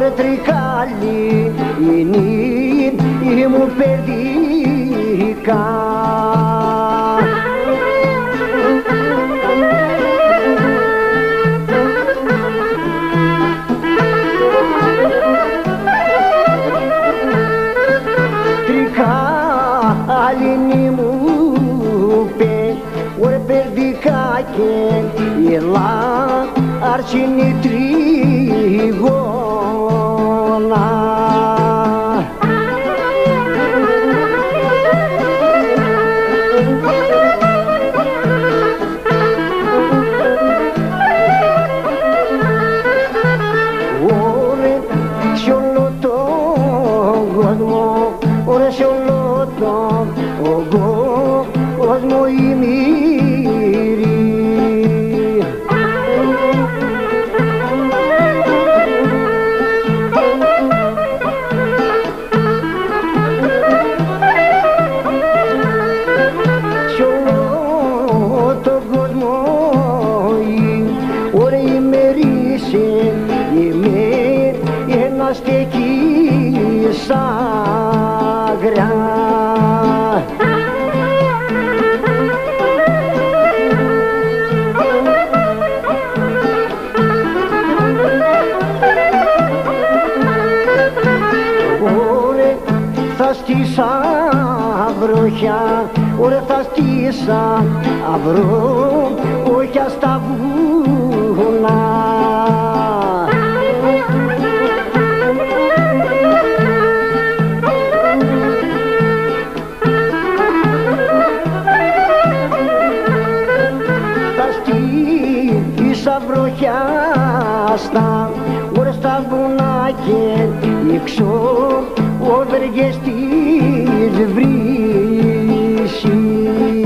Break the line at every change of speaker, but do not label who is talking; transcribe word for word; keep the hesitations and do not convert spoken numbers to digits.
ore tricali inid imu perdica tricali nimu pe ore perdica che ela arcini trigona ore sciolotto godmo ore sciolotto ogo osmo imiri στεκεί σαγριά Ωρε θα στήσα βροχιά, ωρε θα στήσα βροχιά στα βουνά βροχιά στα ώρες στα βουνά και έξω όδεργες της βρύσης